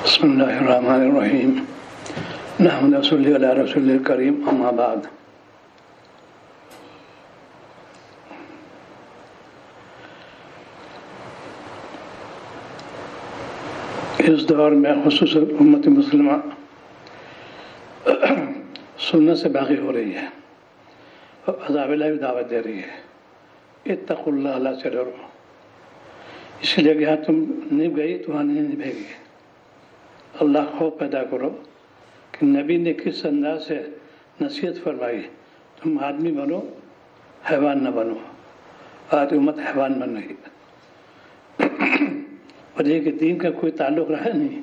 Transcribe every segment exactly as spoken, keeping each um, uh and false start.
بسم اللہ الرحمن الرحیم نحمد صلی علی رسول الکریم اما بعد. اس دور میں خصوصاً امت مسلمہ سنت سے باقی ہو رہی ہے اور عذاب اللہ بھی دعوت دے رہی ہے. اتقوا اللہ، اللہ سے ڈرو، اس لیے کہ یہاں تم نہیں گئی تو وہاں نہیں نبھے گی. اللہ خوف پیدا کرو کہ نبی نے کس انداز سے نصیحت فرمائی، تم آدمی بنو، حیوان نہ بنو. آج امت حیوان بن رہی ہے اور یہ کہ دین کا کوئی تعلق رہا نہیں.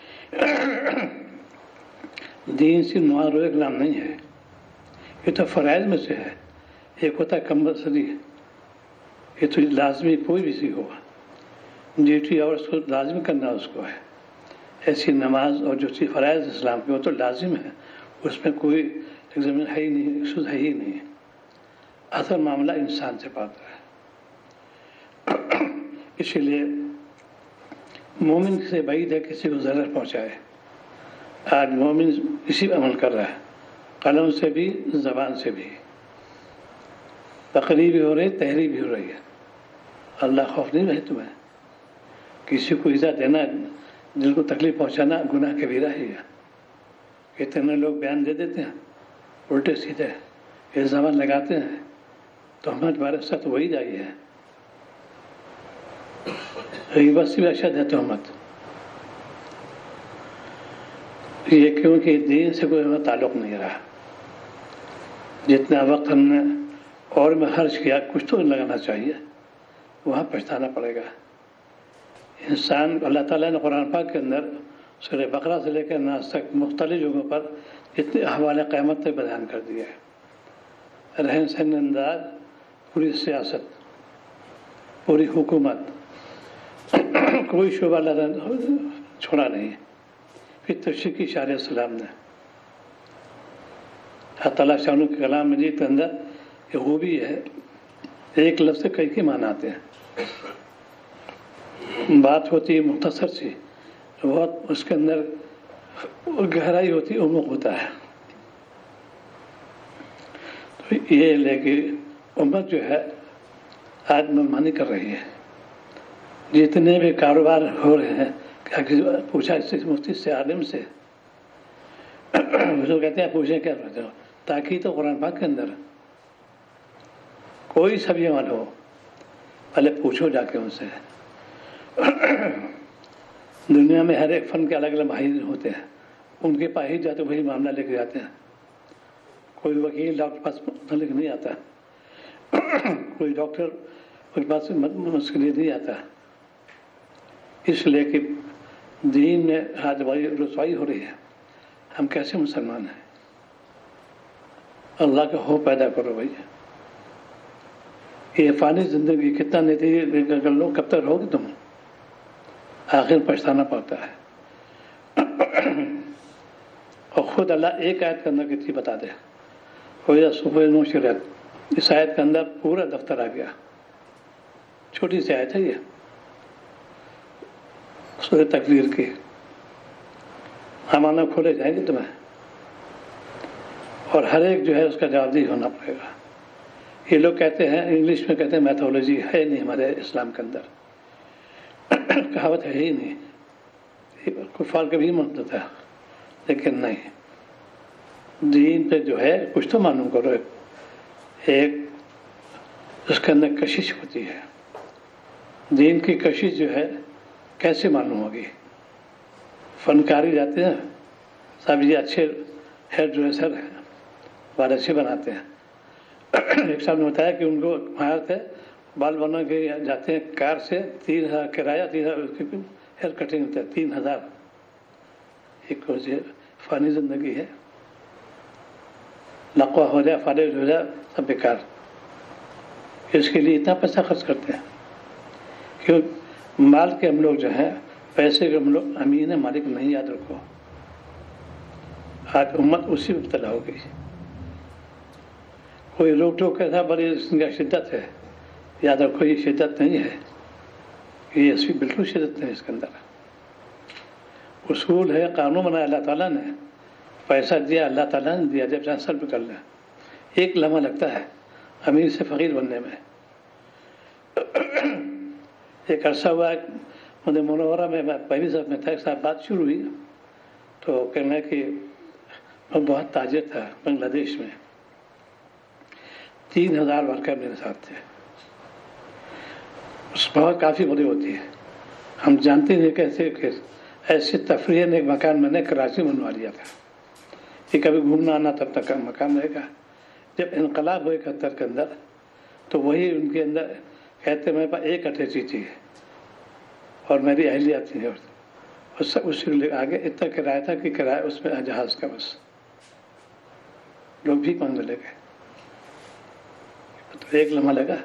دین صرف نماز روزے کا نام نہیں ہے، یہ تو فرائض میں سے ہے. ایک ہوتا ہے کمپلسری، یہ تو لازمی کوئی بھی سی ہوگا ڈیوٹی اور اس کو لازم کرنا اس کو ہے. ایسی نماز اور جو چیز فرائض اسلام کی وہ تو لازم ہے، اس میں کوئی ایگزامن ہے ہی نہیں، ایکسکیوز ہے ہی نہیں. اصل معاملہ انسان سے پاتا ہے. اسی لیے مومن سے بعید ہے کسی کو ضرر پہنچائے. آج مومن اسی پہ عمل کر رہا ہے، قلم سے بھی زبان سے بھی. تقریر بھی ہو رہی، تحریر بھی ہو رہی ہے. اللہ خوف نہیں رہے تمہیں. کسی کو ایزا دینا، دل کو تکلیف پہنچانا گناہ کبیرہ ہی ہے. اتنے لوگ بیان دے دیتے ہیں الٹے سیدھے، الزامات لگاتے ہیں، تو ہمارے بارے ساتھ وہی جائی ہے. غیبت سے بھی اشد ہے تہمت. یہ کیونکہ دین سے کوئی ہمیں تعلق نہیں رہا. جتنا وقت ہم نے اور میں خرچ کیا، کچھ تو لگانا چاہیے، وہاں پچھتانا پڑے گا. انسان اللہ تعالیٰ نے قرآن پاک کے اندر سورہ بقرہ سے لے کر ناس تک مختلف جگہوں پر جتنے احوال قیامت تک بیان کر دیا ہے. رہن سہن انداز، پوری سیاست، پوری حکومت، کوئی شعبہ اللہ چھوڑا نہیں. پھر تشریح کی شاہ السلام نے اللہ تعالیٰ شاہ کے کلام مجید کے اندر یہ خوبی ہے، ایک لفظ سے کئی کے معنی آتے ہیں. بات ہوتی ہے مختصر سی، بہت اس کے اندر گہرائی ہوتی، عمق ہوتا ہے. تو یہ لے کے امت جو ہے آج منمانی کر رہی ہے. جتنے بھی کاروبار ہو رہے ہیں، پوچھا اس سے مفتی سے، عالم سے، جو کہتے ہیں پوچھیں کیا کرتے ہو، تاکہ تو قرآن پاک کے اندر کوئی سبھی عمل ہو پہلے پوچھو جا کے ان سے. دنیا میں ہر ایک فن کے الگ الگ ماہر ہوتے ہیں، ان کے پاس ہی جاتے وہی معاملہ لے کے جاتے ہیں. کوئی وکیل ڈاکٹر پاس لے کے نہیں آتا، کوئی ڈاکٹر ان کے پاس مسئلے نہیں آتا. اس لیے کہ دین میں آج بڑی رسوائی ہو رہی ہے. ہم کیسے مسلمان ہیں؟ اللہ کا خوف پیدا کرو بھائی. یہ فانی زندگی کتنا نتیجے کر لو، کب تک رہو گے تم؟ آخر پچھتانا پڑتا ہے. اور خود اللہ ایک آیت کے اندر کتنی بتا دے. صبح نوشرت، اس آیت کے اندر پورا دفتر آ گیا. چھوٹی سی آیت ہے یہ سورہ تکویر کی. ہمانا کھولے جائیں گے تمہیں، اور ہر ایک جو ہے اس کا جواب دہی ہونا پڑے گا. یہ لوگ کہتے ہیں، انگلش میں کہتے ہیں میتھولوجی ہے نہیں ہمارے اسلام کے اندر، کہاوت ہے ہی نہیں. کفار کا بھی مطلب ہے، لیکن نہیں. دین پہ جو ہے کچھ تو معلوم کرو. ایک اس کے اندر کشش ہوتی ہے. دین کی کشش جو ہے کیسے معلوم ہوگی؟ فنکاری جاتے ہیں سب، یہ اچھے ہیئر ڈریسر ہیں، بال اچھے بناتے ہیں. ایک صاحب نے بتایا کہ ان کو مہارت ہے، بال بنا کے جاتے ہیں کار سے، تین ہزار کرایہ، تین ہزار ہیئر کٹنگ ہوتا ہے، تین ہزار. ایک فانی زندگی ہے، لقوہ ہو جائے، فالج ہو جائے، سب بیکار. اس کے لیے اتنا پیسہ خرچ کرتے ہیں. کیوں؟ مال کے ہم لوگ جو ہیں، پیسے کے ہم لوگ امین ہے، مالک نہیں. یاد رکھو آج امت اسی میں مبتلا ہو گئی. کوئی روک ٹوک ایسا بڑی شدت ہے، یاد رکھو یہ شدت نہیں ہے، یہ اس کی بالکل شدت نہیں. اس کے اندر اصول ہے، قانون بنایا اللہ تعالیٰ نے، پیسہ دیا اللہ تعالیٰ نے دیا، جب چاہے سلب کر لیں. ایک لمحہ لگتا ہے امیر سے فقیر بننے میں. ایک عرصہ ہوا مجھے منورہ میں پہلی صاحب میں تھا، ایک صاحب بات شروع ہوئی تو کہنا کہ میں بہت تاجر تھا بنگلہ دیش میں، تین ہزار ورکر میرے ساتھ تھے. اس بہت کافی بڑی ہوتی ہے. ہم جانتے ہیں کیسے کہ ایسی تفریح ایک مکان میں نے کراچی میں بنوا لیا تھا. یہ کبھی گھومنا آنا تب تک مکان رہے گا. جب انقلاب ہوئے اکہتر کے اندر تو وہی ان کے اندر کہتے میرے پاس ایک اٹیچی تھی اور میری اہلیہ تھی، اس اس سے آگے اتنا کرایہ تھا کہ کرایہ اس میں جہاز کا بس. لوگ بھی مانگنے لگے تو ایک لمحہ لگا.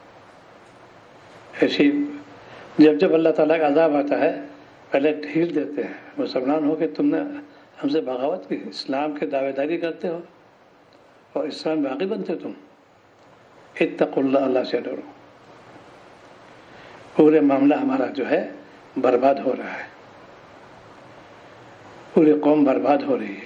ایسی جب جب اللہ تعالیٰ کا عذاب آتا ہے پہلے ڈھیل دیتے ہیں. مسلمان ہو کہ تم نے ہم سے بغاوت کی، اسلام کے دعوے داری کرتے ہو اور اسلام باقی بنتے تم. اتقوا اللہ، اللہ سے ڈرو. پورے معاملہ ہمارا جو ہے برباد ہو رہا ہے، پوری قوم برباد ہو رہی ہے.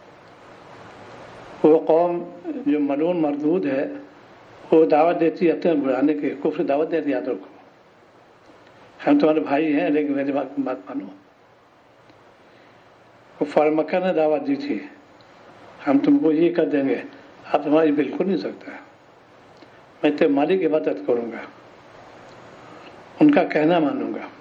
وہ قوم جو ملعون مردود ہے وہ دعوت دیتی ہے اپنے بڑھانے کی، کفر دعوت دیتی ہے. یاد رکھو ہم تمہارے بھائی ہیں لیکن میری بات بات مانو. کفار مکہ نے دعوت دی تھی ہم تم کو یہ کر دیں گے، آپ تمہاری بالکل نہیں سکتا. میں تیرے مالک کی عبادت کروں گا، ان کا کہنا مانوں گا.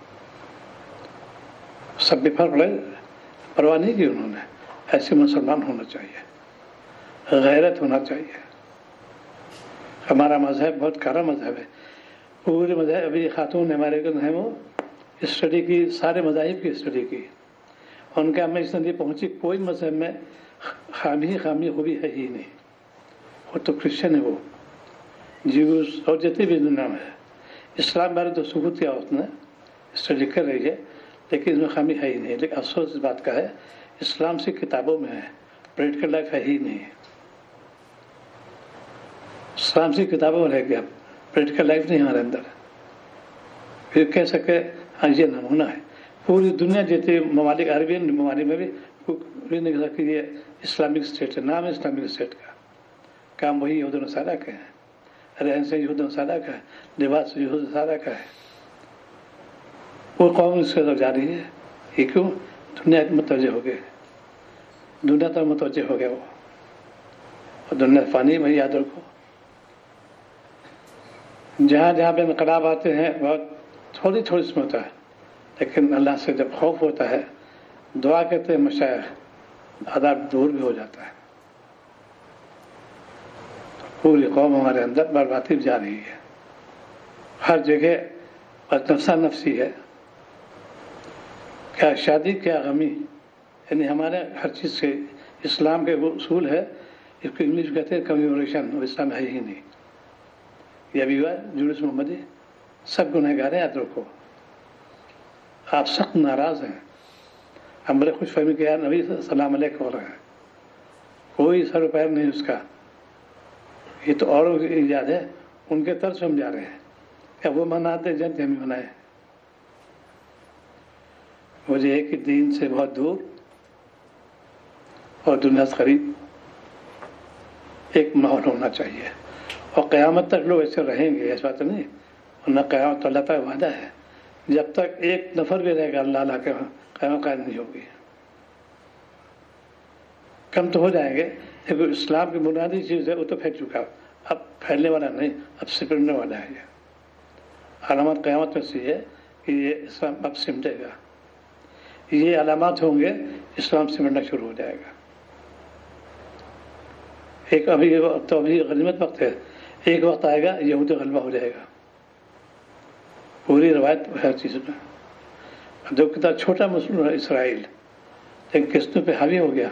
سب بھی فرق پڑے، پرواہ نہیں کی انہوں نے. ایسے مسلمان ہونا چاہیے، غیرت ہونا چاہیے. ہمارا مذہب بہت کارا مذہب ہے. پورے مذہب ابھی خاتون نے ہمارے ہیں وہ اسٹڈی کی، سارے مذاہب کی اسٹڈی کی. ان کا ہمیں اس ندی پہنچی کوئی مذہب میں خامی خامی خوبی ہے ہی نہیں. وہ تو کرسچن ہے، وہ جیوز اور جتنے بھی دنیا میں ہے. اسلام بارے تو ثبوت کیا اس نے اسٹڈی کر رہی ہے لیکن اس میں خامی ہے ہی نہیں. لیکن افسوس اس بات کا ہے اسلام سے کتابوں میں ہے، پریکٹیکل لائف ہے ہی نہیں. اسلام سے کتابوں میں رہ گیا، پریکٹیکل لائف نہیں ہمارے اندر. پھر کہہ سکے ہاں یہ نمونہ ہے. پوری دنیا جتنے ممالک عربی ممالک میں بھی نہیں کہہ سکتے یہ اسلامک اسٹیٹ ہے. نام ہے اسلامک اسٹیٹ کا، کام وہی یہود و نصارہ کا ہے، رہن سے یہود و نصارہ کا ہے، لباس یہود و نصارہ کا ہے. وہ قوم اس کے طرف جا رہی ہے. یہ کیوں؟ دنیا متوجہ ہو گئے، دنیا تک متوجہ ہو گیا وہ. اور دنیا فانی میں یاد رکھو جہاں جہاں پہ انقلاب آتے ہیں بہت تھوڑی تھوڑی اس میں ہوتا ہے، لیکن اللہ سے جب خوف ہوتا ہے دعا کرتے ہیں مشائخ عذاب دور بھی ہو جاتا ہے. پوری قوم ہمارے اندر بربادی جا رہی ہے. ہر جگہ بس نفسا نفسی ہے. کیا شادی کیا غمی، یعنی ہمارے ہر چیز سے اسلام کے وہ اصول ہے. اس کو انگلش کہتے ہیں کمیموریشن، اور اسلام ہے ہی نہیں. یہ ابھی ہوا جلوس محمدی، سب گنہگار ہیں. یاد رکھو آپ سخت ناراض ہیں. ہم بڑے خوش فہمی کہ یار نبی السلام علیکم ہو رہا ہے، کوئی سر و پیر نہیں اس کا. یہ تو اوروں کی ایجاد ہے، ان کے طرف ہم جا رہے ہیں. کیا وہ مناتے جنت ہم منائے؟ مجھے ایک ہی دین سے بہت دور اور دنیا سے قریب ایک ماحول ہونا چاہیے. اور قیامت تک لوگ ایسے رہیں گے، ایسا بات نہیں. ورنہ قیامت تو اللہ تعالیٰ وعدہ ہے جب تک ایک نفر بھی رہے گا اللہ اللہ کے قیامت قائم نہیں ہوگی. کم تو ہو جائیں گے لیکن اسلام کی بنیادی چیز ہے وہ تو پھیل چکا، اب پھیلنے والا نہیں، اب سمٹنے والا ہے. یہ علامات قیامت میں سے ہے کہ یہ اسلام اب سمٹے گا. یہ علامات ہوں گے اسلام سمٹنا شروع ہو جائے گا. ایک ابھی تو ابھی غنیمت وقت ہے، ایک وقت آئے گا یہود غلبہ ہو جائے گا. پوری روایت ہر چیز میں جو کتنا چھوٹا مسلم ہے اسرائیل، لیکن قسطوں پہ حاوی ہو گیا.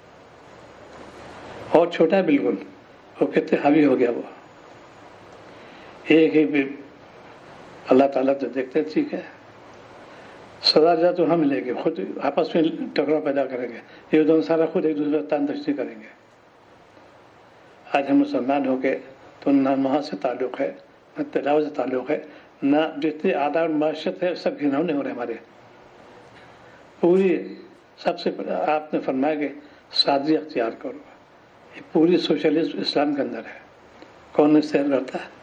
اور چھوٹا ہے بالکل، وہ کتنے حاوی ہو گیا. وہ ایک ہی اللہ تعالیٰ تو دیکھتے ٹھیک ہے، سزا جا تو ہم لیں گے، خود آپس میں ٹکراؤ پیدا کریں گے. یہ دونوں سارا خود ایک دوسرے تان دشتی کریں گے. آج ہم مسلمان ہو کے تو نہ وہاں سے تعلق ہے، نہ تلاوت سے تعلق ہے، نہ جتنے آداب معاشرت ہے سب گھنونے ہو رہے ہمارے. پوری سب سے پہلے آپ نے فرمایا کہ سادگی اختیار کرو. یہ پوری سوشلسٹ اسلام کے اندر ہے. کون اس سے کرتا ہے؟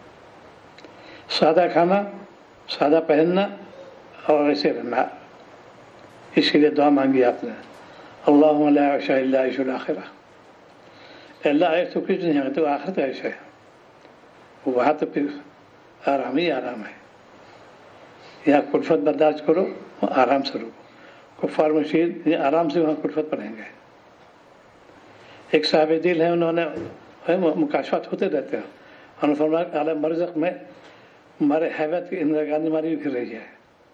سادہ کھانا، سادہ پہننا اور ایسے رہنا. اس کے لیے دعا مانگی آپ نے، اللہم لا عیش الا عیش الآخرہ. اللہ عیش تو کچھ نہیں ہے، تو آخرت عیش ہے. وہاں تو پھر آرام ہی آرام ہے. یہاں کلفت برداشت کرو، آرام سے رکو. کفار مشید یہ آرام سے وہاں کلفت پڑھیں گے. ایک صاحب دل ہے، انہوں نے مکاشفات ہوتے رہتے ہیں. انہوں نے فرمایا عالم برزخ میں ہمارے حیبت کی اندرا گاندھی ہماری بھی پھر رہی ہے.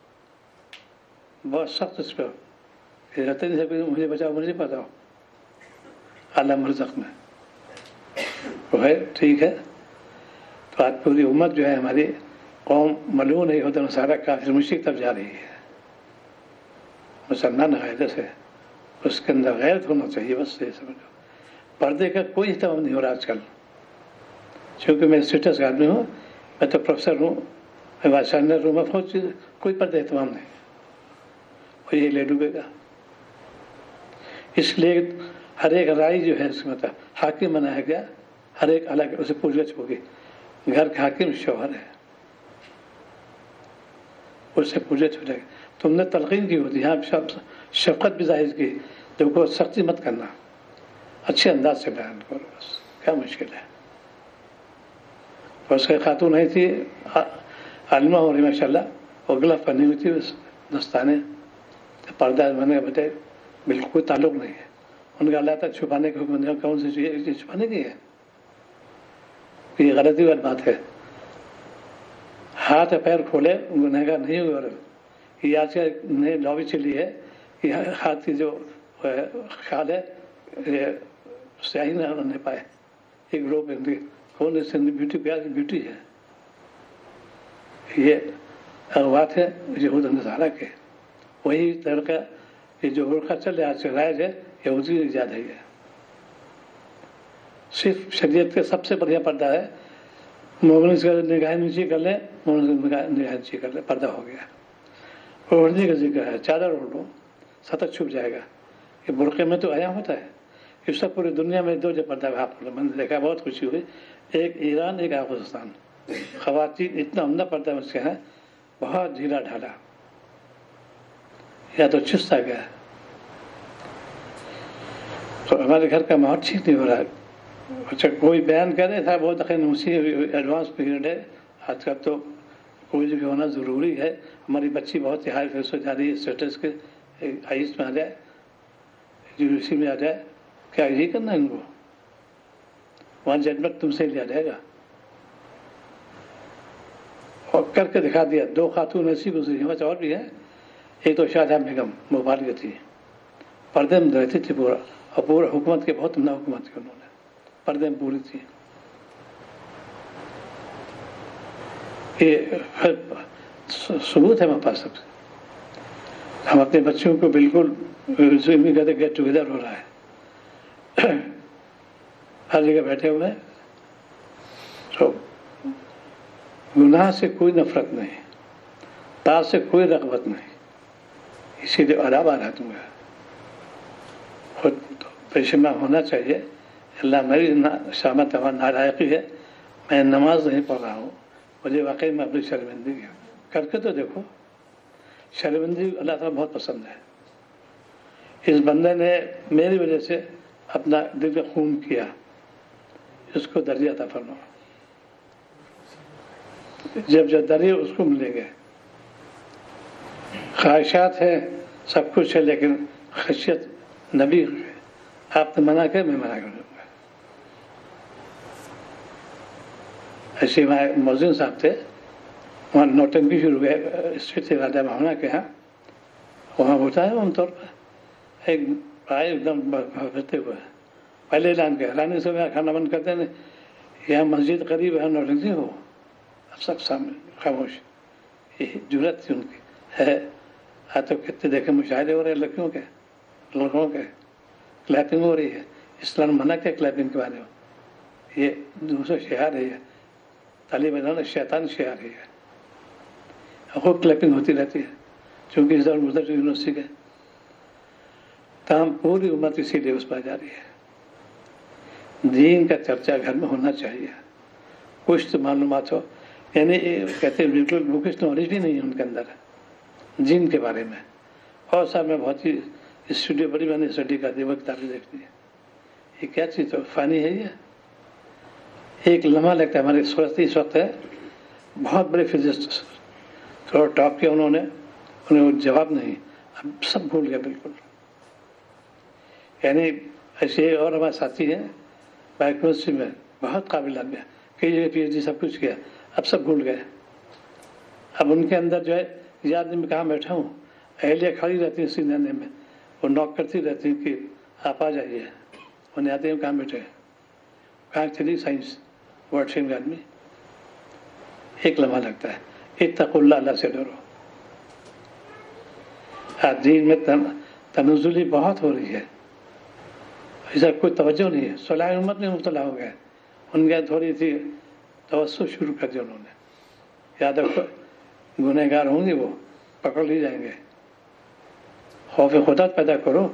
بہت سخت اس پہ رہتے نہیں سکتے، مجھے بچاؤ مجھے بتاؤ. عالم برزخ میں وہ ہے. ٹھیک ہے، تو آج پوری امت جو ہے ہماری قوم ملعون ہے، ہوتا سارا کافر مشرک تب جا رہی ہے. مسلمان قاعدے سے اس کے اندر غیرت ہونا چاہیے. بس یہ سمجھو پردے کا کوئی اہتمام نہیں ہو رہا آج کل. چونکہ میں اسٹیٹس آدمی ہوں، میں تو پروفیسر ہوں، میں وائس چانسلر ہوں، میں بہت چیز کوئی پردے اہتمام نہیں. اور یہ لے ڈوبے گا. اس لیے ہر ایک رائے جو ہے اس کا مطلب حاکم بنایا گیا. ہر ایک الگ اسے پوچھ گچھ ہوگی. گھر کا حاکم شوہر ہے، اس سے پوچھ گچھ ہو جائے گی. تم نے تلقین کی ہوتی، یہاں شفقت بھی ظاہر کی. دیکھو سختی مت کرنا، اچھے انداز سے بیان کرو. بس کیا مشکل ہے. اور اس کی خاتون نہیں تھی، عالمہ ہو رہی ماشاء اللہ، اور گلف پہنی ہوئی تھی، دستانے پردہ میں نے بتائے بالکل کوئی تعلق نہیں ہے. ان کا اللہ تعالیٰ چھپانے کے حکم دیا. کون سی چیز چھپانے کی ہے؟ یہ غلطی والی بات ہے. ہاتھ پیر کھولے گنہگار نہیں ہوئے. اور یہ آج کل نئی لابی چلی ہے کہ ہاتھ کی جو خیال ہے یہ سیاہی نہ نہیں پائے. ایک گروپ کون اس بیوٹی پیار کی بیوٹی ہے. یہ اغوات ہے یہود نصارہ کے. وہی طریقہ کہ جو برقع چل رہا ہے رائج ہے، یہودی ایجاد ہے. یہ صرف شریعت کے سب سے بڑھیا پردہ ہے. مومن کا نگاہ نیچی کر لیں، مومن کا نگاہ نیچی کر لیں، پردہ ہو گیا. اوڑھنے کا ذکر ہے، چادر اوڑھ لو، سطح چھپ جائے گا. یہ برقعے میں تو آیا ہوتا ہے. اس سے پوری دنیا میں دو جو پردہ آپ میں نے دیکھا، بہت خوشی ہوئی. ایک ایران، ایک افغانستان. خواتین اتنا عمدہ پردہ اس کے ہیں، بہت ڈھیلا ڈھالا، یا تو چست آ گیا. تو ہمارے گھر کا ماحول ٹھیک نہیں ہو رہا ہے. اچھا کوئی بیان کرے تھا بہت اسی ایڈوانس پیریڈ ہے. آج کل تو کوئی بھی ہونا ضروری ہے. ہماری بچی بہت ہی ہائی فیس ہو جا رہی ہے. اسٹیٹس کے آئیس میں آ جائے، یونیورسٹی میں آ جائے. کیا یہی کرنا ہے ان کو؟ وہاں ججمنٹ تم سے لیا جائے گا. اور کر کے دکھا دیا. دو خاتون ایسی گزری ہیں، اور بھی ہے. ایک تو شاہجہاں بیگم مبارک تھی، پردے میں رہتی تھی پورا، اور پورا حکومت کے بہت عمدہ حکومت کی انہوں نے، پردے میں پوری تھی. یہ ثبوت ہے ہمارے پاس. سب سے ہم اپنے بچوں کو بالکل کہتے گیٹ ٹوگیدر ہو رہا ہے. ہر جگہ بیٹھے ہوئے ہیں. تو گناہ سے کوئی نفرت نہیں، تار سے کوئی رغبت نہیں. اسی لیے آداب آ رہا تم ہے. خود پیشمہ ہونا چاہیے. اللہ میری شامت نالائقی ہے، میں نماز نہیں پڑھ رہا ہوں، مجھے واقعی میں اپنی شرمندگی کر کے تو دیکھو. شرمندگی اللہ تعالیٰ بہت پسند ہے. اس بندے نے میری وجہ سے اپنا دل خون کیا، اس کو درجہ عطا فرما. جب جب درجے اس کو ملیں گے. خواہشات ہے، سب کچھ ہے، لیکن خشیت نبی آپ نے منع کر، میں منع کروں گا. ایسے ہمارے مؤذن صاحب تھے، وہاں نوٹنکی شروع ہوئے اسٹریٹ سے راجہ مہونا کے یہاں. وہاں ہوتا ہے عام طور پر ایک آئے ایک دم پھرتے ہوئے پہلے اعلان کیا، اعلان سے میں کھانا بند کرتے ہیں. یہاں مسجد قریب ہے، نوٹنکی ہو. اب سب سامنے خاموش. یہ جرت تھی ان کی ہے. آج تو کتنے دیکھے مشاہدے ہو رہے ہیں لڑکیوں کے، لڑکوں کے. کلیپنگ ہو رہی ہے. اسلام منع کیا کلیپنگ کے بارے میں. یہ دوسرا شعار ہے، یہ طالب علم شیطان شعار ہے. خوب کلیپنگ ہوتی رہتی ہے، چونکہ ادھر ادھر یونیورسٹی کے. تاہم پوری امت اسی لیے اس پر جا رہی ہے۔ دین کا چرچا گھر میں ہونا چاہیے، کچھ تو معلومات ہو، یعنی کہتے ہیں بالکل بکش نالج بھی نہیں ہے ان کے اندر دین کے بارے میں۔ اور صاحب میں بہت ہی اسٹڈی بڑی میں نے اسٹڈی کر دی، وہ کتابیں دیکھتی ہے، یہ کیا چیز تو فانی ہے، یہ ایک لمحہ لگتا ہے۔ ہماری صورت اس وقت ہے، بہت بڑے فزسٹ تھوڑا ٹاپ کیا انہوں نے، انہیں وہ جواب نہیں، اب سب بھول گیا بالکل۔ یعنی ایسے اور ہمارے ساتھی ہیں بایوکیمسٹری میں بہت قابل آدمی، کہ یہ پی ایچ ڈی سب کچھ کیا، اب سب بھول گئے۔ اب ان کے اندر جو ہے یاد نہیں میں کہاں بیٹھا ہوں، اہلیہ کھڑی رہتی ہیں سینے میں، وہ نوک کرتی رہتی ہیں کہ آپ آ جائیے، انہیں آتے ہیں کہاں بیٹھے، کہاں چلی سائنس ورڈ فیم آدمی۔ ایک لمحہ لگتا ہے، اتقوا اللہ، اللہ سے ڈرو۔ آج دین میں تنزلی بہت ہو رہی ہے، ایسا کوئی توجہ نہیں ہے۔ صلاح امت میں مبتلا ہو گئے، ان کے تھوڑی سی توسط شروع کر دیا انہوں نے، یاد رکھو گنہ گار ہوں گے وہ پکڑ لی جائیں گے۔ خوف خدا پیدا کرو۔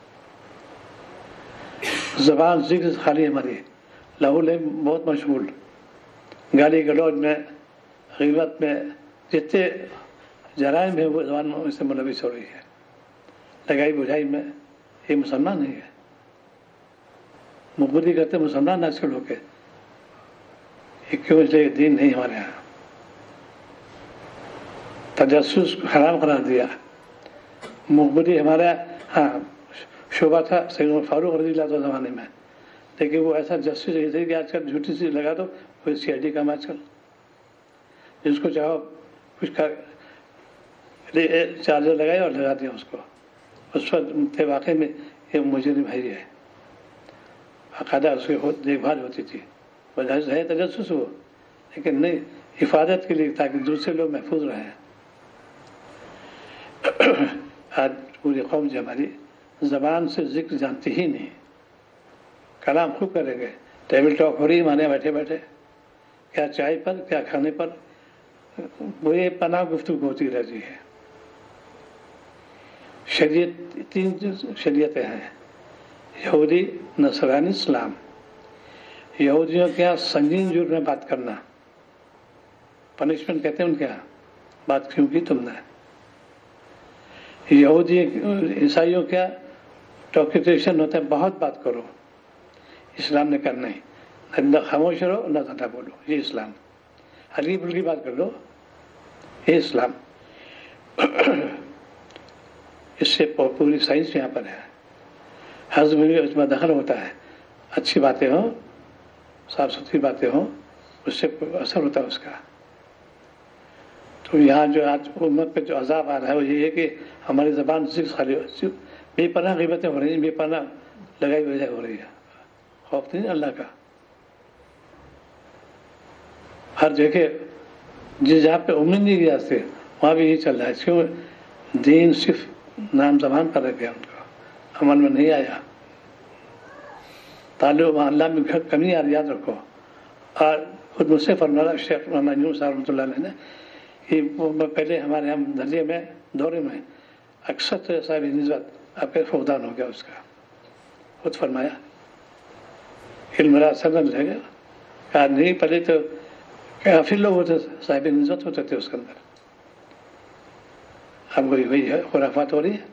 زبان ذکر خالی ہماری لاہور بہت مشغول، گالی گلوچ میں، غیبت میں، جتنے جرائم ہیں وہ زبان میں سے ملوث ہو رہی ہے، لگائی بجھائی میں۔ یہ مسلمان نہیں ہے، مغبری کرتے مسلمان نہ چھوڑو کے، یہ کیوں؟ اس لیے دین نہیں ہمارے یہاں۔ تجسس حرام قرار دیا، مغبری ہمارا ہاں شعبہ تھا سیدنا فاروق رضی اللہ عنہ زمانے میں، لیکن وہ ایسا جسٹس نہیں تھے کہ آج کل جھوٹی سی لگا دو، کوئی سی آئی ڈی کام آج کل جس کو چاہو کچھ کا چارجر لگائے اور لگا دیا اس کو، اس وقت واقعی میں یہ مجرم ہے، یہ باقاعدہ اس کی دیکھ بھال ہوتی تھی، وجہ ہے تجسس وہ، لیکن نہیں حفاظت کے لیے تاکہ دوسرے لوگ محفوظ رہیں۔ آج پوری قوم جو ہماری زبان سے ذکر جانتی ہی نہیں، کلام خوب کریں گے، ٹیبل ٹاک ہو رہی ہے ہمارے بیٹھے بیٹھے، کیا چائے پر کیا کھانے پر، بے پناہ گفتگو ہوتی رہتی ہے۔ شریعت تین شریعتیں ہیں، یہودی، نصرانی، اسلام۔ یہودیوں کے یہاں سنگین جرم میں بات کرنا، پنشمنٹ کہتے ہیں ان کے یہاں، بات کیوں کی تم نے۔ یہودی عیسائیوں کا ٹاکیٹیشن ہوتا ہے، بہت بات کرو، اسلام نے کرنا ہے، نہ خاموش رہو نہ زیادہ بولو، یہ اسلام۔ ہلکی پھلکی بات کر لو، یہ اسلام۔ اس سے پوری سائنس یہاں پر ہے، ہضم میں اس میں دخل ہوتا ہے، اچھی باتیں ہوں، صاف ستھری باتیں ہوں، اس سے اثر ہوتا ہے اس کا۔ تو یہاں جو آج امت پہ جو عذاب آ رہا ہے وہ یہ ہے کہ ہماری زبان ذکر خالی بے پناہ غیبتیں ہو رہی ہیں، بے پناہ لگائی وجہ ہو رہی ہے، خوف نہیں اللہ کا۔ ہر جگہ جس جہاں پہ امید نہیں گیا سے وہاں بھی یہی چل رہا ہے، کیوں؟ دین صرف نام زبان پر رہ گیا، ان کا عمل میں نہیں آیا۔ تعلق اللہ میں کمی آ رہی، یاد رکھو۔ اور خود مجھ سے فرمایا شیخ محمد یونس صاحب رحمۃ اللہ علیہ نے کہ پہلے ہمارے ہم درجے میں دورے میں اکثر صاحب نسبت آپ کے فقدان ہو گیا اس کا، خود فرمایا علم راستہ رہ گیا، کہا نہیں پہلے تو کافی لوگ ہوتے صاحب نسبت ہوتے تھے اس کے اندر، اب وہی وہی ہے، خرافات ہو رہی ہے۔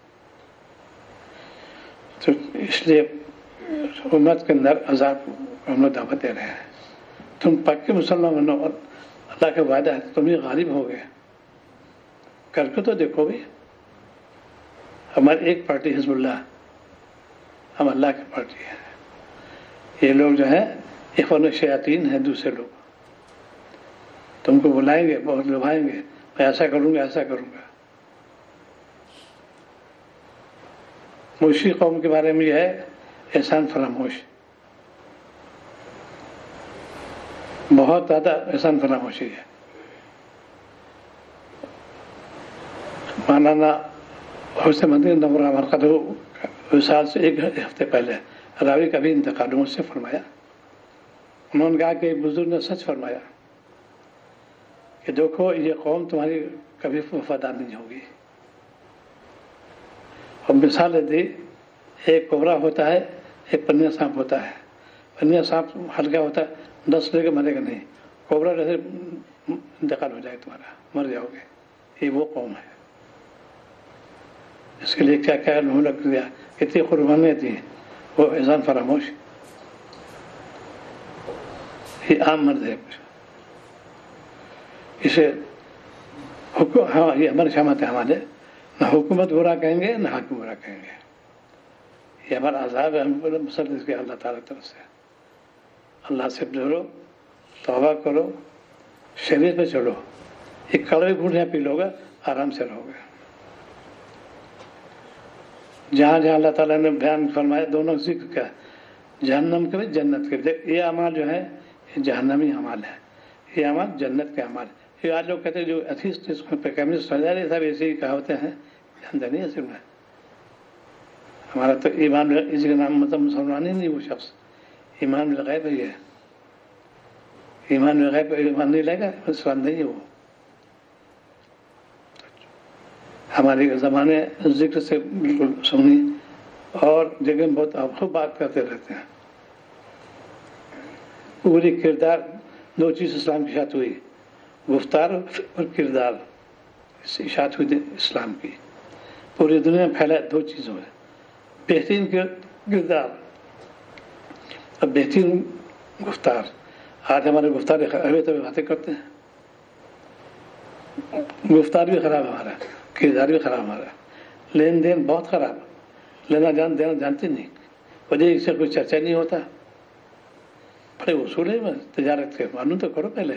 تو اس لیے امت کے اندر عذاب ہم لوگ دعوت دے رہے ہیں، تم پکے مسلمان بنو، اللہ کا وعدہ ہے تم ہی غالب ہو گئے۔ کر کے تو دیکھو بھی، ہماری ایک پارٹی حزب اللہ، ہم اللہ کی پارٹی ہے، یہ لوگ جو ہیں اخوان الشیاطین ہیں، دوسرے لوگ تم کو بلائیں گے، بہت لبھائیں گے، میں ایسا کروں گا ایسا کروں گا۔ موشی قوم کے بارے میں یہ ہے احسان فراموش، بہت زیادہ احسان فراموشی ہے۔ مولانا حسین مدینہ نورہ مرقدہ وصال سے ایک ہفتے پہلے راوی کا بھی انتقال مجھ سے فرمایا، انہوں نے کہا کہ ایک بزرگ نے سچ فرمایا کہ دیکھو یہ قوم تمہاری کبھی وفادار نہیں ہوگی، اور مثالیں دی ایک کوبرا ہوتا ہے، ایک پنیا سانپ ہوتا ہے. پنیا سانپ ہلکا ہوتا ہے، دس لے کے مرے گا نہیں. کوبرا جیسے انتقال ہو جائے تمہارا، مر جاؤ گے. یہ وہ قوم ہے. اس کے لیے کیا کیا انہوں نے کیا، اتنی قربانیاں دی، وہ اذان فراموش. یہ عام مرد ہے. اسے حکم، ہاں یہ ہمارے شامت ہے. ہمارے نہ حکومت برا کہیں گے نہ حاکم برا کہیں گے. یہ ہمارا عذاب ہے. ہم مسلط کے اللہ تعالیٰ کی طرف سے. اللہ سے ڈرو، توبہ کرو، شریعت پہ چڑھو. ایک کڑوی گھونٹیاں پی لو گے، آرام سے رہو گے. جہاں جہاں اللہ تعالیٰ نے بیان فرمایا دونوں ذکر کیا، جہنم کے بھی جنت کے بھی. یہ اعمال جو ہے یہ جہنمی اعمال ہے، یہ اعمال جنت کے اعمال. یہ آج لوگ کہتے ہیں جو ایتھیسٹ پہ کمیونسٹ ہو جا رہے سب ایسے ہی کہاوتیں ہیں، جانتے نہیں اصل میں. ہمارا تو ایمان اسی کا نام مطلب مسلمان ہی نہیں وہ شخص. ایمان بالغیب ہے. یہ ایمان بالغیب ایمان نہیں لے گا مسلمان نہیں ہے وہ. ہمارے زمانے ذکر سے بالکل سنی اور جگہ بہت خوب بات کرتے رہتے ہیں. پوری کردار دو چیز اسلام کی اشاعت ہوئی، گفتار اور کردار. اس سے اشاعت ہوئی اسلام کی. پوری دنیا میں پھیلا دو چیزوں میں، بہترین کردار اور بہترین گفتار. آج ہمارے گفتار ابھی تو باتیں کرتے ہیں، گفتار بھی خراب ہمارا، کردار بھی خراب ہمارا. لین دین بہت خراب، لینا جان دینا جانتے نہیں. وجہ اس سے کوئی چرچا نہیں ہوتا. بڑے اصول ہے تجارت کے، معلوم تو کرو پہلے.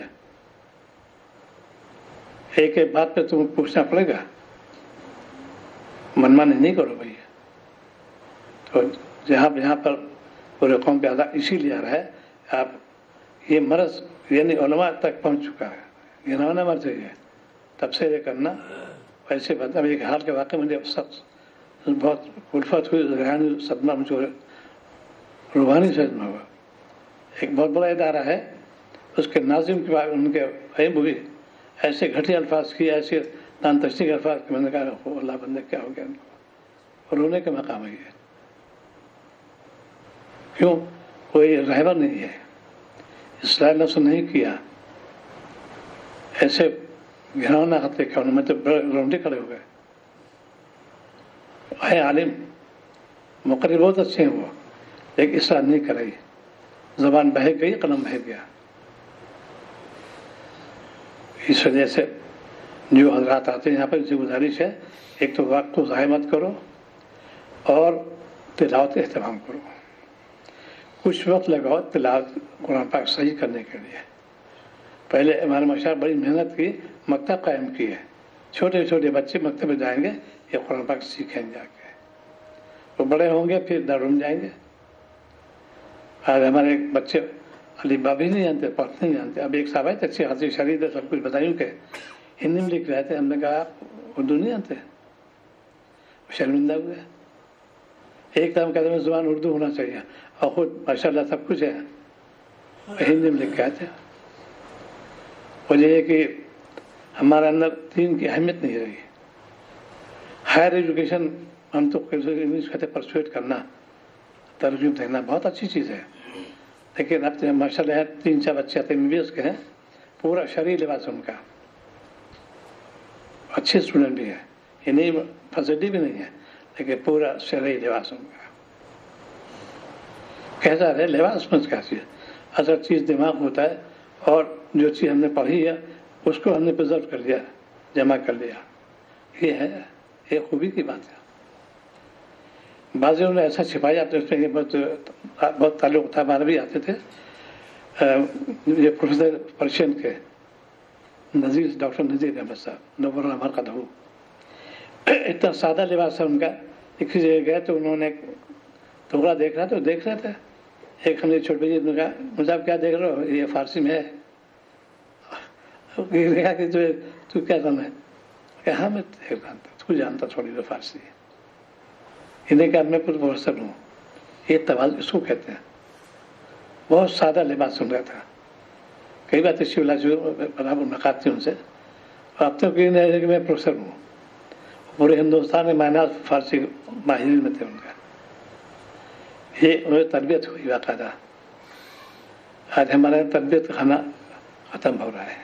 ایک ایک بات پہ تم پوچھنا پڑے گا، منمانی نہیں کرو بھائی. تو جہاں جہاں پر پورے قوم پہ آدھا اسی لیے آ رہا ہے. آپ یہ مرض یعنی علماء تک پہنچ چکا ہے. یہ نہ ہونا مر چاہیے تب سے یہ کرنا. ویسے مطلب ایک حال کے واقع مجھے سخت بہت الفت ہوئی، ذہنی صدمہ مجھے روحانی صدمہ ہوا. ایک بہت بڑا ادارہ ہے، اس کے ناظم کے بعد ان کے فہم ہوئی، ایسے گھٹیا الفاظ کیے، ایسے نان تشریح الفاظ کہ میں نے کہا اللہ بندے کیا ہو گیا ان کو. رونے کے مقام ہے یہ. کیوں؟ کوئی رہبر نہیں ہے، اصلاح نفس نہیں کیا. ایسے گھرانا خط لکھا انہوں نے تو رونڈے کھڑے ہو گئے. ہے عالم مقرر بہت اچھے ہیں وہ، لیکن اصلاح نہیں کرائی. زبان بہک گئی، قلم بہک گیا. اس وجہ سے جو حضرات آتے ہیں یہاں پر، جو گزارش ہے، ایک تو وقت کو ضائع مت کرو اور تلاوت اہتمام کرو. کچھ وقت لگاؤ تلاوت قرآن پاک صحیح کرنے کے لیے. پہلے ہمارے مشاہد بڑی محنت کی، مکتب قائم کی ہے. چھوٹے چھوٹے بچے مکتب میں جائیں گے، یہ قرآن پاک سیکھیں جا کے. وہ بڑے ہوں گے پھر دارالعلوم جائیں گے. آج ہمارے بچے علی بابی نہیں جانتے، پڑھتے نہیں جانتے. اب ایک صاحب ہے اچھی خاصی شرید ہے، سب کچھ بتائیوں کہ ہندی میں لکھ رہے تھے. ہم نے کہا آپ اردو نہیں جانتے؟ شرمندہ ہوئے. ایک تو ہم کہتے ہیں زبان اردو ہونا چاہیے، اور خود ماشاء اللہ سب کچھ ہے، ہندی میں لکھ کے آتے. وجہ یہ کہ ہمارے اندر دین کی اہمیت نہیں رہی. ہائر ایجوکیشن ہم تو انگلش کہتے پرسویٹ کرنا، ترجمہ دینا بہت اچھی چیز ہے، لیکن اب ماشاء اللہ تین چار بچے آتے ایم بی بی ایس کے ہیں، پورا شرعی لباس ان کا، اچھے اسٹوڈنٹ بھی ہے، یہ نہیں فیسلٹی بھی نہیں ہے، لیکن پورا شرعی لباس ان کا. کیسا ہے لباس میں کیا چیز؟ اصل چیز دماغ ہوتا ہے، اور جو چیز ہم نے پڑھی ہے اس کو ہم نے پرزرو کر لیا، جمع کر لیا. یہ ہے، یہ خوبی کی بات ہے. بعض نے ایسا چھپایا جاتا ہے، اس میں بہت بہت تعلق تھا. ہمارے بھی آتے تھے یہ پروفیسر پرشین کے نذیر، ڈاکٹر نذیر احمد صاحب نور اللہ مرقدہ. اتنا سادہ لباس ہے ان کا. ایک جگہ گئے تو انہوں نے ٹکڑا دیکھ رہا تو دیکھ رہے تھے. ایک ہم نے چھوٹے بھائی نے کہا مجھے آپ کیا دیکھ رہے ہو؟ یہ فارسی میں ہے. کہ تو کیا کرنا ہے؟ کہ ہاں میں جانتا، تو جانتا تھوڑی تو فارسی ہے. انہیں کہا میں کچھ پروفیسر ہوں. یہ تواضع اس کو کہتے ہیں. بہت سادہ لباس سن رہا تھا. کئی بار تشریف لا برابر ملاقات تھی ان سے. اب تک یہ نہیں ہے کہ میں پروفیسر ہوں. پورے ہندوستان میں معنی فارسی ماہرین میں تھے ان کا. یہ تربیت ہوئی باقاعدہ. آج ہمارے تربیت کا کھانا ختم ہو رہا ہے.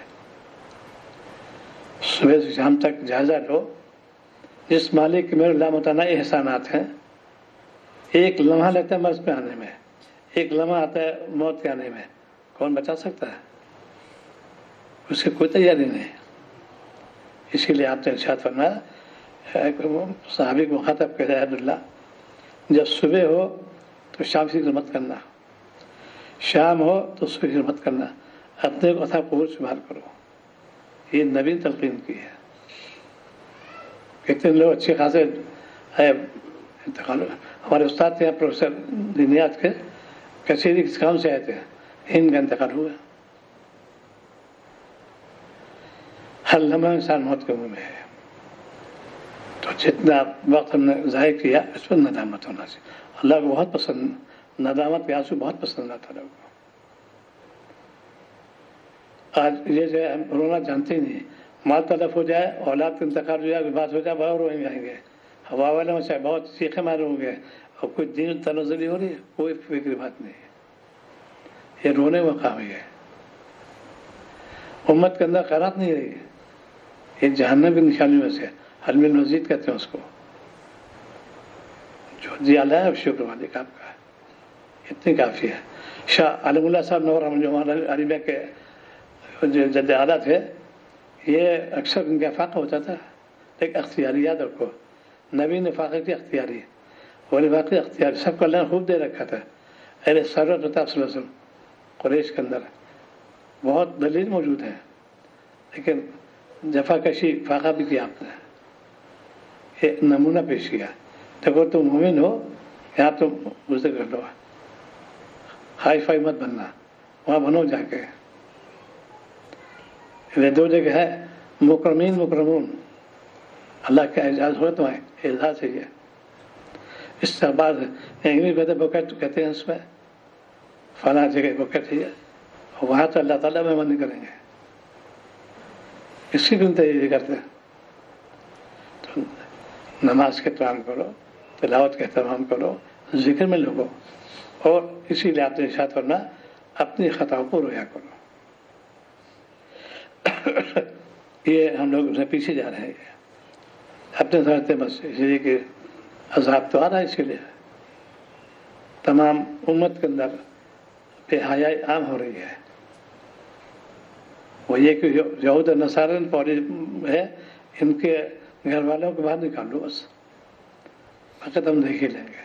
صبح سے شام تک جائزہ لو، جس مالک کے میرے لامتناہی احسانات ہیں. ایک لمحہ لیتا ہے مرض پہ آنے میں، ایک لمحہ آتا ہے موت کے آنے میں. کون بچا سکتا ہے؟ اس کی کوئی تیاری نہیں. اسی لیے آپ نے ارشاد فرمایا، صحابی کو مخاطب کہہ رہے ہیں عبداللہ، جب صبح ہو تو شام کی فکر مت کرنا، شام ہو تو صبح کی فکر مت کرنا، اپنے کو اتھا قبول شمار کرو. یہ نبی تلقین کی ہے. کتنے لوگ اچھے خاصے انتقال. ہمارے استاد تھے پروفیسر دینیات کے، کچہری کس کام سے آئے تھے، ہند کا انتقال ہوا. ہر لمحہ انسان موت کے منہ میں ہے. تو جتنا وقت ہم نے ضائع کیا اس پر ندامت ہونا چاہیے. اللہ کو بہت پسند ندامت کے آنسو بہت پسند آتا ہے. آج یہ جو ہے ہم رونا جانتے ہی نہیں. مال تلف ہو جائے، اولاد کا انتقال ہو جائے، بات ہو جائے، بہت روئیں آئیں گے، ہوا والے میں چاہے بہت چیخیں مارے ہوں گے، اور کوئی دین تنزلی ہو رہی ہے، کوئی فکر بات نہیں ہے. یہ رونے میں مقام ہے. امت کے اندر خیرات نہیں رہی ہے. یہ جہنم کی نشانی میں سے حلم المزید کہتے ہیں اس کو. جو جی اللہ ہے شکر مالک آپ کا ہے، اتنی کافی ہے. شاہ علم اللہ صاحب نور رحمۃ علیہ کے جو جد اعلیٰ تھے، یہ اکثر ان کا فاقہ ہوتا تھا، لیکن اختیاری یاد رکھو، نبی نے فاقہ کی اختیاری، ولی واقعی اختیاری سب کو اللہ نے خوب دے رکھا تھا. اہل سرت ہوتا صلی اللہ علیہ وسلم قریش کے اندر بہت دلیل موجود ہے، لیکن جفا کشی فاقہ بھی کیا آپ نے. یہ نمونہ پیش کیا. دیکھو تم مومن ہو، یہاں تم گزر کر لو، ہائی فائی مت بننا، وہاں بنو جا کے. یہ دو جگہ ہے، مکرمین مکرمون، اللہ کا اعزاز ہو تمہیں اعزاز ہے. یہ اس سے بعد انگلش میں بکٹ کہتے ہیں، اس میں فلاں جگہ بکٹ ہے، وہاں تو اللہ تعالیٰ مہربانی کریں گے. اسی کو تیاری کرتے ہیں. تو نماز کا اہتمام کرو، تلاوت کا اہتمام کرو، ذکر میں لگو، اور اسی لیے آپ نے ارشاد کرنا اپنی خطاؤں کو رویا کرو. یہ ہم لوگ سے پیچھے جا رہے ہیں اپنے سمجھتے بس اسی لیے کہ عذاب تو آ رہا ہے. اسی لیے تمام امت کے اندر بے حیائی عام ہو رہی ہے. وہ یہ کہ یہود اور نصارہ پوری ہے، ان کے گھر والوں کو باہر نکال لو، بس فقط ہم دیکھ ہی لیں گے.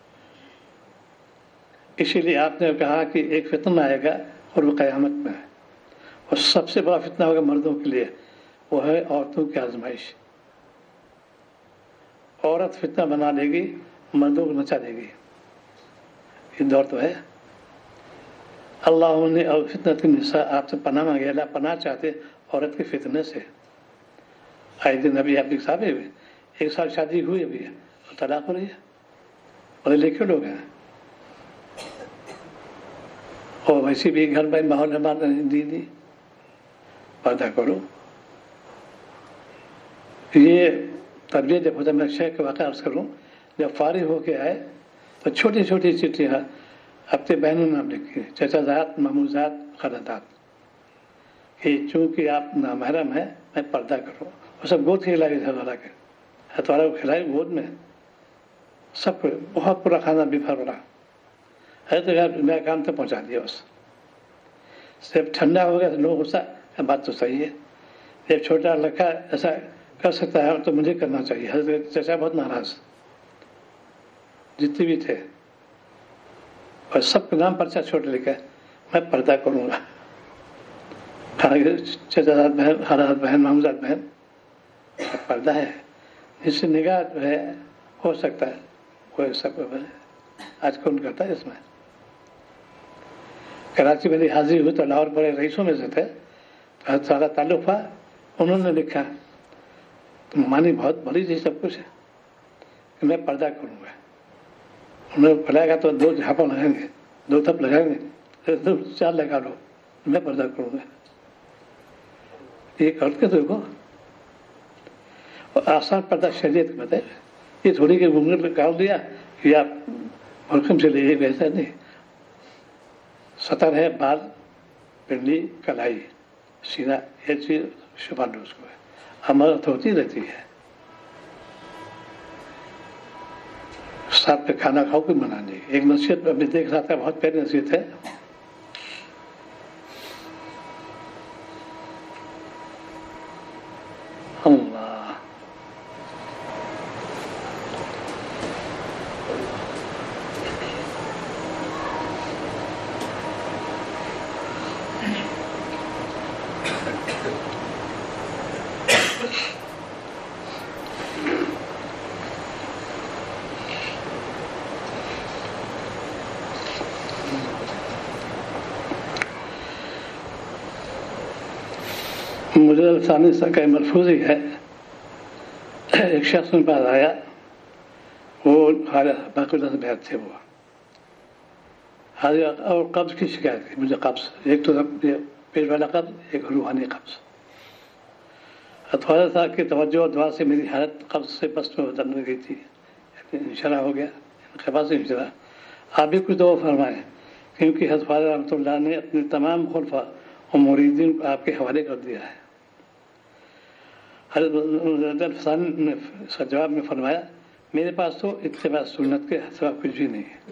اسی لیے آپ نے کہا کہ ایک فتنہ آئے گا اور وہ قیامت میں ہے، اور سب سے بڑا فتنہ ہوگا مردوں کے لیے، وہ ہے عورتوں کی آزمائش. عورت فتنہ بنا دے گی، مردوں کو نچا دے گی. یہ دور تو ہے. اللہ نے فتنۃ النساء، آپ سے پناہ مانگے، اللہ پناہ چاہتے عورت کے فتنے سے. آئے دن ابھی آپ کے صاحب ہوئے ایک سال شادی ہوئی ابھی ہے اور طلاق ہو رہی ہے. پڑھے لکھے لوگ ہیں، اور ویسے بھی گھر میں ماحول ہمارا دی دی پردہ کرو. یہ تربیت جب ہوتا ہے، میں شیخ کے واقعہ عرض کروں، جب فارغ ہو کے آئے تو چھوٹی چھوٹی چٹھیاں اپنے بہنوں نے نام لکھی، چچا زاد، مامو زاد، خالہ زاد، کہ چونکہ آپ نامحرم ہیں میں پردہ کروں. وہ سب گود کھلائی ہتھوڑا کے ہتھوڑا کو کھلائی گود میں، سب بہت پورا کھانا بفر رہا ہے. تو یار میں کام تک پہنچا دیا. بس جب ٹھنڈا ہو گیا تو لوگ غصہ، بات تو صحیح ہے، جب چھوٹا لڑکا ایسا کر سکتا ہے تو مجھے کرنا چاہیے. حضرت چچا بہت ناراض، جتنے بھی تھے، اور سب کے نام پرچہ چھوٹے لکھا میں پردہ کروں گا. چچا زاد بہن، خالہ زاد بہن، مامو زاد بہن، پردہ ہے. جس سے نگاہ جو ہے ہو سکتا ہے وہ سب آج کون کرتا ہے. اس میں کراچی میں حاضری ہوئی تو لاہور بڑے رئیسوں میں سے تھے، بہت سارا تعلق تھا. انہوں نے لکھا تو مانی بہت بڑی چیز سب کچھ ہے کہ میں پردہ کروں گا. انہوں نے پڑھائے گا تو دو جھاپا لگائیں گے، دو تھپ لگائیں گے، دو چار لگا لو، میں پردہ کروں گا. یہ کر کے دیکھو، آسان پردہ شریعت میں بتائے. یہ تھوڑی کہ گھونگھٹ نکال دیا یا मुल्कम से लिए वैसा नहीं। सतर है, बाल, पिंडली, कलाई, सीना, ये चीज शुभान उसको है, अमरत होती रहती है। साथ पे खाना खाओ कोई मना नहीं। एक नसीहत अभी देख रहा था, बहुत प्यारी नसीहत है। अल्लाह मुझे सामने से का मलफूज ही है। एक शख्स मेरे पास आया, वो बाकुल्ला से बैठ थे, वो हाजिर और कब्ज की शिकायत थी मुझे। कब्ज, एक तो पेट वाला कब्ज, एक रूहानी कब्ज। अथवा था कि तवज्जो और दुआ से मेरी हालत कब्ज से बस में बदलने गई थी, इंशाल्लाह हो गया, खफा से इंशाल्लाह। आप भी कुछ दुआ फरमाएं, क्योंकि हज़रत रहमतुल्लाह ने अपने तमाम खुलफा और मुरीदीन को आपके हवाले कर दिया है। हज़रत ने जवाब में फरमाया, मेरे पास तो इत्तिबा सुन्नत के सिवा कुछ भी नहीं है।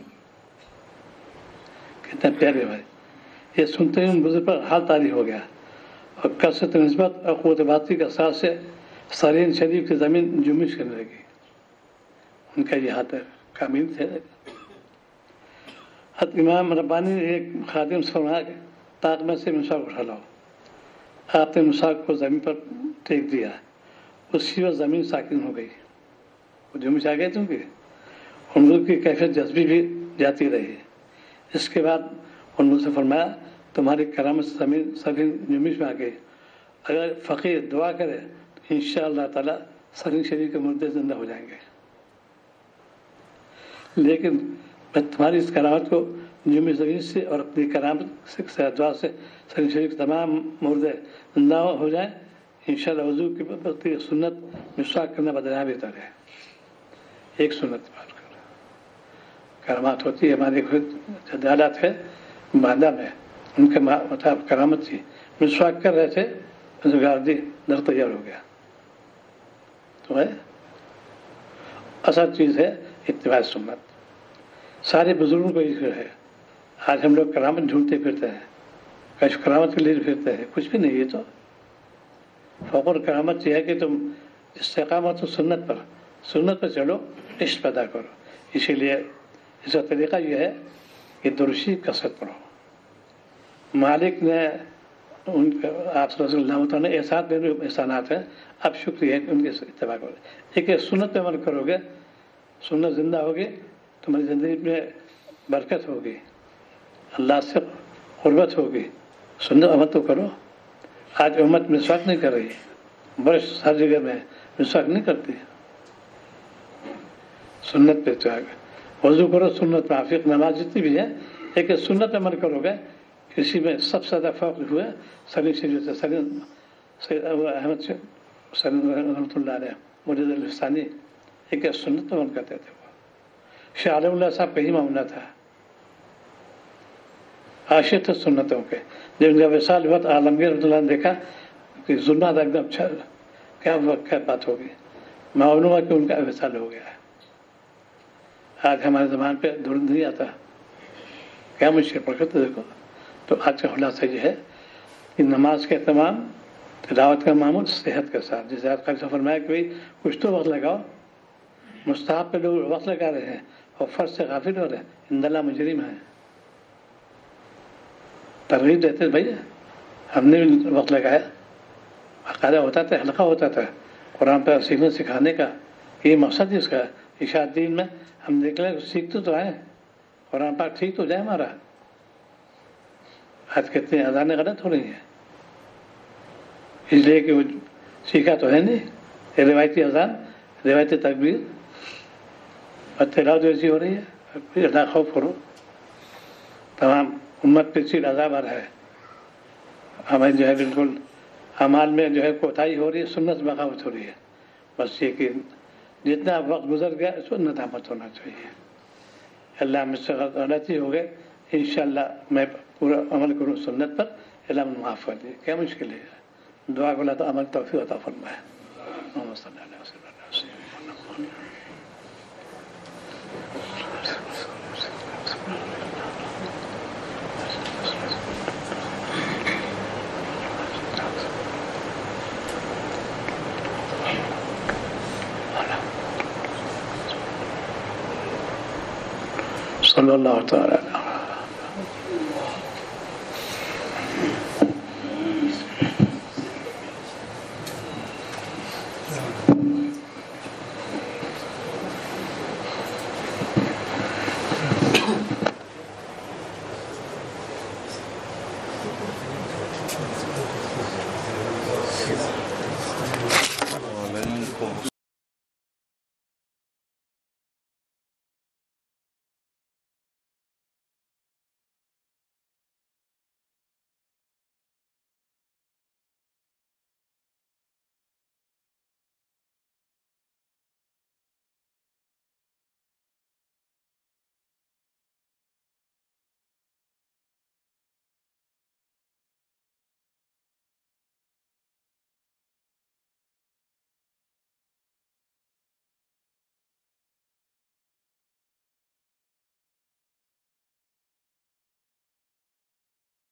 कितना प्यारे भाई, ये सुनते ही मुझे पर हाल तारी हो गया और कसरत निस्बत और क़ुव्वत बाती का साथ से सरीन शरीफ की ज़मीन जुमिश करने लगी। उनका ये हाथ कामिल थे। हज़रत इमाम रब्बानी ने एक खादिम से फरमाया, ताक में से मिसाक उठा लो। आपने मिसाक को ज़मीन पर टेक दिया, उसी वक्त ज़मीन साकिन हो गई, वो जुमिश आ गए क्योंकि उन की कैफियत जज्बी भी जाती रही। इसके बाद उन्होंने से फरमाया, तुम्हारी करामत से ज़मीन सभी जुमिश में आ गई। अगर फ़कीर दुआ करे तो इंशाअल्लाह ताला सरीन शरीफ के मुर्दे जिंदा हो जाएंगे। लेकिन मैं तुम्हारी इस करामत को जुम्मे ज़मीन से और अपनी करामत से दुआ से सरीन शरीफ के तमाम मुर्दे जिंदा हो जाए, इंशाअल्लाह वज़ू की प्रति सुन्नत मिसवाक करना बदला बेहतर है। एक सुन्नत बात कर करामात होती है। हमारे खुद जदालत है बांदा में, उनके मतलब करामत थी, मिसवाक कर रहे थे, गार्दी दर तैयार हो गया। तो है असल चीज़ है इत्तिबा सुन्नत। सारे बुजुर्गों को जिक्र है। आज हम लोग करामत ढूंढते फिरते हैं, कश करामत के लिए फिरते हैं, कुछ भी नहीं। ये तो फ़ौर करामत यह है कि तुम इस्तिक़ामत और सुन्नत पर सुन्नत पर चलो, इश्क पैदा करो। इसीलिए इसका तरीक़ा यह है कि दुरुशी कसरत पढ़ो। मालिक ने उनका आप सल्लल्लाहु अलैहि वसल्लम ने एहसान देने एहसानात हैं, अब शुक्रिया है कि उनके इत्तिबा करो। एक सुन्नत पे अमल करोगे, सुन्नत जिंदा होगी, तुम्हारी ज़िंदगी में बरकत होगी, अल्लाह से क़ुर्बत होगी। सुन्नत अमल तो करो। आज उम्मत मिसवाक नहीं कर रही, बरस हर जगह में मिसवाक नहीं करती। सुन्नत पे तो वज़ू करो, सुन्नत माफिक नमाज जितनी भी है, एक सुन्नत पे अमल करोगे, किसी में सबसे ज़्यादा फ़र्क हुआ सलीम शरीफ से सलीम सैयद अहमद से रहमतुल्लाह अलैह मुरीद अल-हिस्सानी एक सुन्नत अमल करते थे। वो शाह आलमुल्लाह साहब का ही मामला था, आशिक़ थे सुन्नतों के। जब उनका विसाल हुआ तो आलमगीर रहमतुल्लाह ने देखा कि जुन्नत एकदम अच्छा, क्या क्या बात होगी, मालूम हुआ कि उनका विसाल हो गया है। आज हमारे ज़माने पे दूर नहीं आता, क्या मुश्किल पकड़ते देखो। तो आज का खुलासा ये है कि नमाज के तमाम तिलावत का मामूल सेहत के साथ, जैसे आज कल फरमाया कि भाई कुछ तो वक्त लगाओ। मुस्ताहब पे लोग वक्त लगा रहे हैं और फ़र्ज से गाफिल हो रहे हैं, इंदल्ला मुजरिम है। तरगीब देते भैया, हमने भी वक्त लगाया, बाकायदा होता था, हल्का होता था कुरान पर सीखने सिखाने का, ये मकसद है इसका। इशात दीन में हम देख लें सीखते तो आए, कुरान पाक ठीक तो जाए हमारा। आज कितनी अज़ानें गलत हो रही हैं, इसलिए कि वो सीखा तो है नहीं। रिवायती अज़ान, रिवायती तकबीर और तिलावत वैसी हो रही है, फिर ना खौफ करो। तमाम उम्मत पे चील अज़ाब आ रहा है। हमें जो है बिल्कुल अमाल में जो है कोताही हो रही है, सुन्नत बगावत हो रही है। बस ये कि जितना वक्त गुजर गया सुन्नत आमद होना चाहिए। اللہ مجھ سے غلطی ہو گئے، انشاءاللہ میں پورا عمل کروں سنت پر، اللہ مجھے معاف کر دیے. کیا مشکل ہے؟ دعا کو اللہ تعالیٰ عمل توفیق عطا فرمائے. اللہم صلی اللہ علیہ وسلم. صلی اللہ تعالی علیہ